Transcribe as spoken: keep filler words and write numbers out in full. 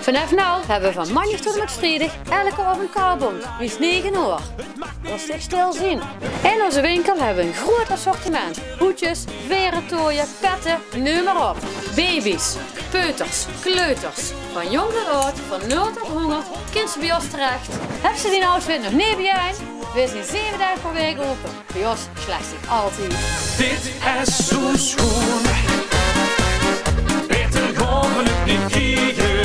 Vanaf nu hebben we van maandag tot en met vrijdag elke avond kabel. Is negen uur. Dat is stil zien. In onze winkel hebben we een groot assortiment. Hoedjes, verentooien, petten, noem maar op. Baby's, peuters, kleuters. Van jong tot oud, van nul tot honderd, kind ze bij ons terecht. Heb ze die outfit nog niet bij je? We zijn zeven dagen per week open. Bij ons slechts ik altijd. Dit is zo schoon. Beter gaan we het niet krijgen.